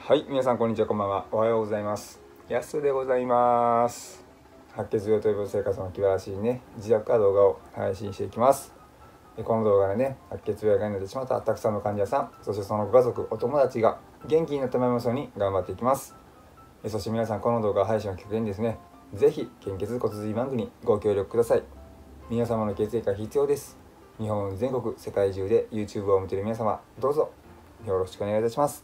はい、皆さんこんにちは、こんばんは。おはようございます。やすでございます。白血病という生活の気晴らしいね、自宅から動画を配信していきます。この動画でね、白血病がになってしまったたくさんの患者さん、そしてそのご家族、お友達が元気になってもらいますように頑張っていきます。そして皆さん、この動画配信をきっかけにですね、ぜひ献血骨髄バンクにご協力ください。皆様の血液が必要です。日本全国、世界中で YouTube を見ている皆様、どうぞよろしくお願いいたします。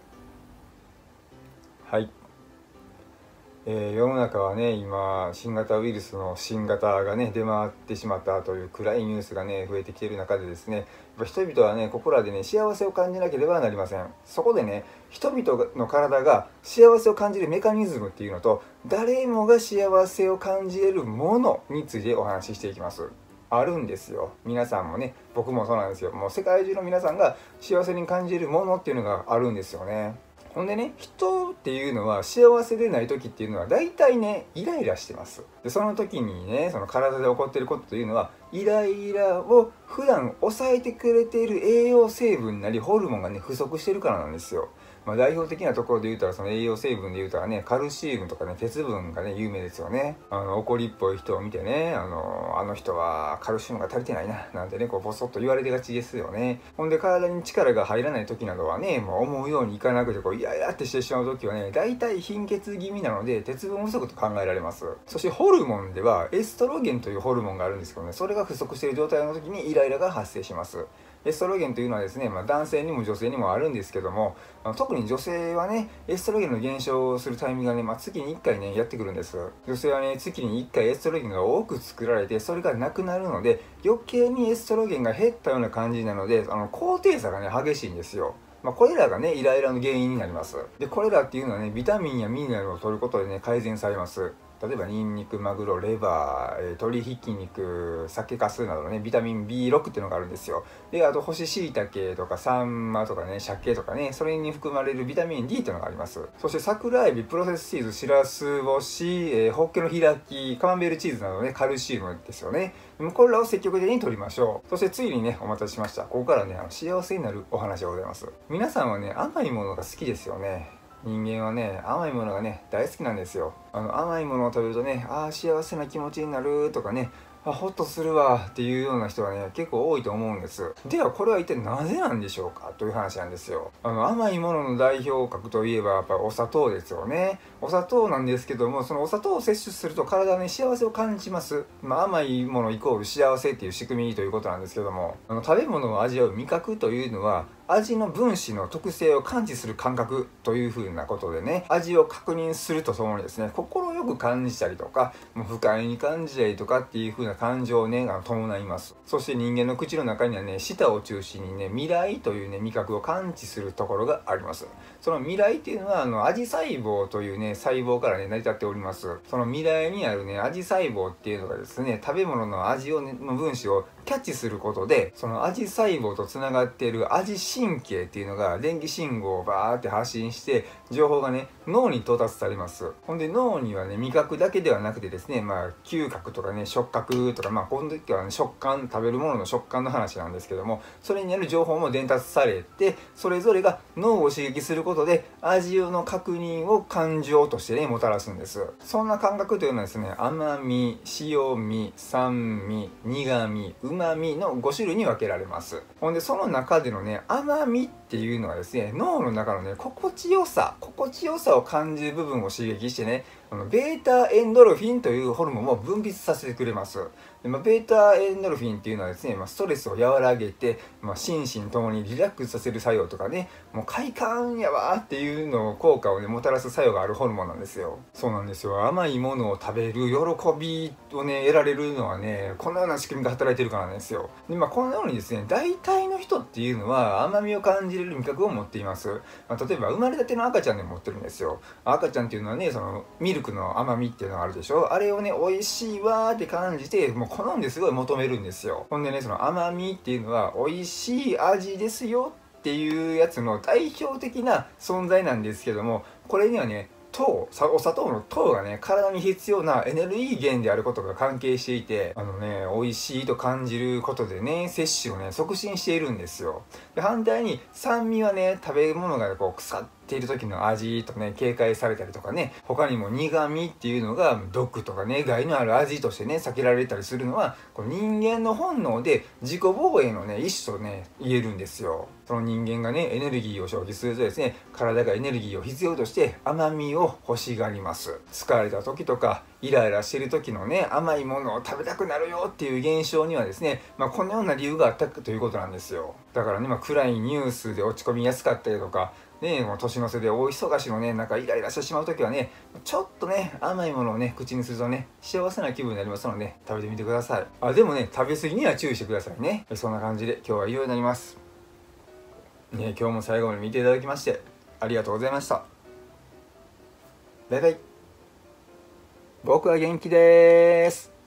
はい、世の中はね、今新型ウイルスの新型がね出回ってしまったという暗いニュースがね増えてきている中でですね、やっぱ人々はねここらでね幸せを感じなければなりません。そこでね、人々の体が幸せを感じるメカニズムっていうのと、誰もが幸せを感じれるものについてお話ししていきます。あるんですよ。皆さんもね、僕もそうなんですよ。もう世界中の皆さんが幸せに感じるものっていうのがあるんですよね。ほんでね、人っていうのは幸せでない時っていうのは大体ね、イライラしてます。で、その時にね、その体で起こっていることというのは、イライラを普段抑えてくれている栄養成分なりホルモンがね、不足してるからなんですよ。代表的なところで言うたら、その栄養成分で言うたらね、カルシウムとかね、鉄分がね、有名ですよね。怒りっぽい人を見てね、あの人はカルシウムが足りてないな、なんてね、こう、ボソッと言われてがちですよね。ほんで、体に力が入らない時などはね、もう思うようにいかなくて、こう、イライラってしてしまう時はね、大体貧血気味なので、鉄分不足と考えられます。そして、ホルモンでは、エストロゲンというホルモンがあるんですけどね、それが不足している状態の時にイライラが発生します。エストロゲンというのはですね、男性にも女性にもあるんですけども、特に女性はね、エストロゲンの減少をするタイミングがね、月に1回ね、やってくるんです。女性はね、月に1回エストロゲンが多く作られて、それがなくなるので、余計にエストロゲンが減ったような感じなので、高低差がね、激しいんですよ。これらがね、イライラの原因になります。で、これらっていうのはね、ビタミンやミネラルを取ることでね、改善されます。例えばニンニク、マグロ、レバー、鶏ひき肉、酒粕などのね、ビタミン B6 っていうのがあるんですよ。で、あと干し椎茸とかサンマとかね、鮭とかね、それに含まれるビタミン D っていうのがあります。そして桜エビ、プロセスチーズ、しらす干し、ホッケの開き、カマンベールチーズなどね、カルシウムですよね。これらを積極的に取りましょう。そしてついにね、お待たせしました。ここからね、幸せになるお話でございます。皆さんはね、甘いものが好きですよね。人間はね、甘いものがね、大好きなんですよ。甘いものを食べるとね、ああ、幸せな気持ちになるとかね、ホッとするわっていうような人はね、結構多いと思うんです。では、これは一体なぜなんでしょうかという話なんですよ。甘いものの代表格といえば、やっぱりお砂糖ですよね。お砂糖なんですけども、そのお砂糖を摂取すると体に幸せを感じます。甘いものイコール幸せっていう仕組みということなんですけども、食べ物を味わう味覚というのは、味の分子の特性を感知する感覚というふうなことでね、味を確認するとともにですね、心よく感じたりとか、もう不快に感じたりとかっていうふうな感情をね、伴います。そして人間の口の中にはね、舌を中心にね、味蕾というね、味覚を感知するところがあります。その味蕾っていうのは、味細胞というね、細胞からね、成り立っております。その味蕾にあるね、味細胞っていうのがですね、食べ物の味をね、の分子をキャッチすることで、その味細胞とつながっている味神経っていうのが電気信号をバーって発信して、情報がね、脳に到達されます。ほんで脳にはね、味覚だけではなくてですね、嗅覚とかね、触覚とか、この時はね、食感、食べるものの食感の話なんですけども、それにある情報も伝達されて、それぞれが脳を刺激することで、味の確認を感情としてね、もたらすんです。そんな感覚というのはですね、甘み、塩味、酸味、苦味、旨味の5種類に分けられます。ほんで、その中でのね、甘みっていうのはですね、脳の中のね、心地よさを感じる部分を刺激してね、ベータエンドルフィンというホルモンを分泌させてくれます。でベータエンドルフィンっていうのはですね、ストレスを和らげて、心身ともにリラックスさせる作用とかね、もう快感やわーっていうの効果をね、もたらす作用があるホルモンなんですよ。そうなんですよ。甘いものを食べる喜びをね、得られるのはね、このような仕組みが働いてるからなんですよ。で、このようにですね、大体の人っていうのは甘みを感じれる味覚を持っています。例えば生まれたての赤ちゃんでも持ってるんですよ。赤ちゃんっていうのはね、そのミルクの甘みっていうのがあるでしょ。あれをね、美味しいわーって感じて、もう好んですごい求めるんですよ。ほんでね、その甘みっていうのは美味しい味ですよっていうやつの代表的な存在なんですけども、これにはね、お砂糖の糖がね、体に必要なエネルギー源であることが関係していて、美味しいと感じることでね、摂取をね、促進しているんですよ。で、反対に酸味はね、食べ物がこう腐ってっている時の味とね、警戒されたりとかね、他にも苦味っていうのが毒とかね、害のある味としてね、避けられたりするのは、この人間の本能で自己防衛のね、一種とね、言えるんですよ。その人間がね、エネルギーを消費するとですね、体がエネルギーを必要として甘みを欲しがります。疲れた時とか、イライラしてる時のね、甘いものを食べたくなるよっていう現象にはですね、このような理由があったということなんですよ。だからね、暗いニュースで落ち込みやすかったりとか、ね、もう年の瀬で大忙しのね、なんかイライラしてしまう時はね、ちょっとね、甘いものをね、口にするとね、幸せな気分になりますので、食べてみてください。でもね、食べ過ぎには注意してくださいね。そんな感じで今日は以上になります。ね、今日も最後まで見ていただきまして、ありがとうございました。バイバイ。僕は元気です。